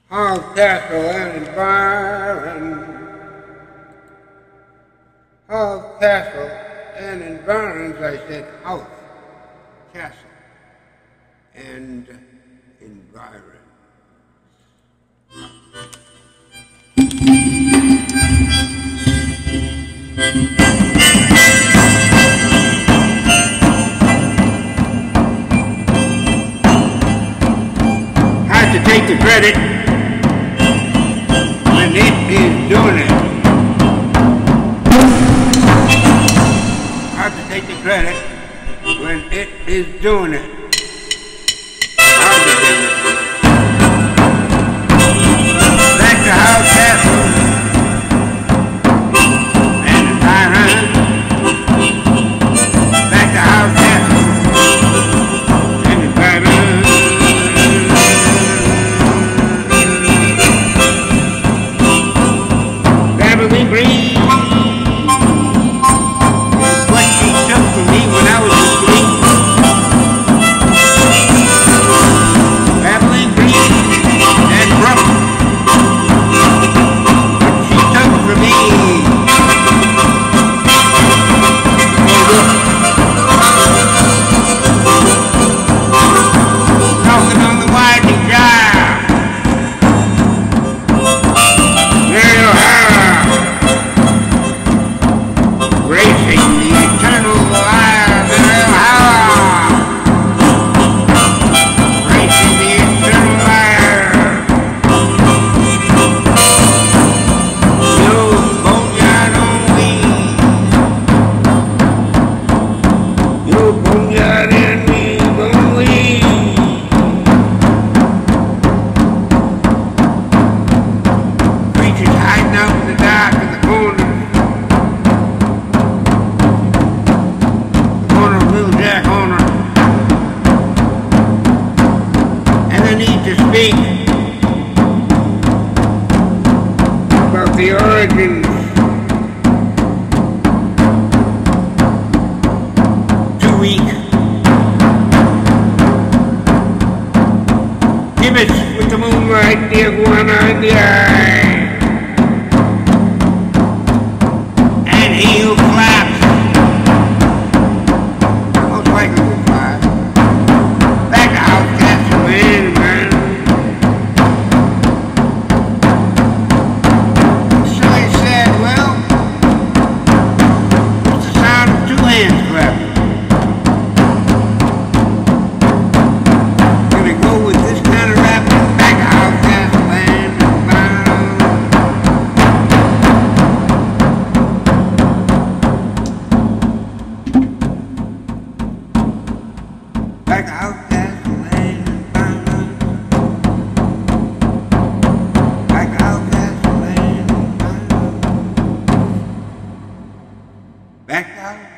HOWTH Castle and Environs. HOWTH Castle and Environs, I said HOWTH Castle and Environs. Have to take the credit when it is doing it. Have to take the credit when it is doing it. Hard to do it. Back to HOWTH Castle and Environs. Back to HOWTH Castle and Environs. Beverly Breeze. What she took from me when I was asleep. Beverly Breeze and Brooke. What she took from me. Talking on the winding drive. There you are. Racing the eternal wire. There you are. Racing the eternal wire. No boneyard on me. No boneyard in me, only. Creatures hiding out in the dark in the corner. Jack Horner, and the need to speak about the origins. Too weak. Gibbets with the moonlight, the iguana in the eye, and he who claps. Back to HOWTH Castle and Environs. So he said, well, it's the sound of two hands clapping. Gonna go with this kind of rap. Back to HOWTH Castle and Environs. Back to HOWTH Castle and Environs. Back to HOWTH Castle and Environs. Back to HOWTH